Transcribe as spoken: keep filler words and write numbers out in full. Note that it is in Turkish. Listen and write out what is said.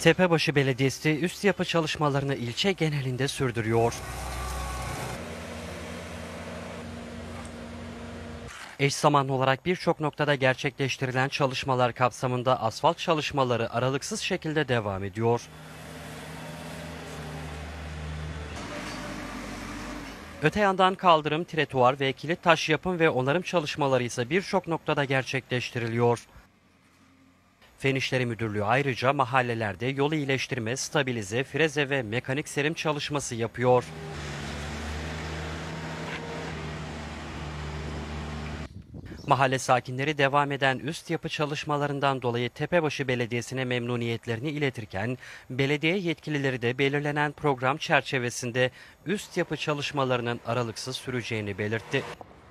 Tepebaşı Belediyesi üst yapı çalışmalarını ilçe genelinde sürdürüyor. Eş zamanlı olarak birçok noktada gerçekleştirilen çalışmalar kapsamında asfalt çalışmaları aralıksız şekilde devam ediyor. Öte yandan kaldırım, tretuar ve kilit taş yapım ve onarım çalışmaları ise birçok noktada gerçekleştiriliyor. Fen İşleri Müdürlüğü ayrıca mahallelerde yol iyileştirme, stabilize, freze ve mekanik serim çalışması yapıyor. Mahalle sakinleri devam eden üst yapı çalışmalarından dolayı Tepebaşı Belediyesi'ne memnuniyetlerini iletirken, belediye yetkilileri de belirlenen program çerçevesinde üst yapı çalışmalarının aralıksız süreceğini belirtti.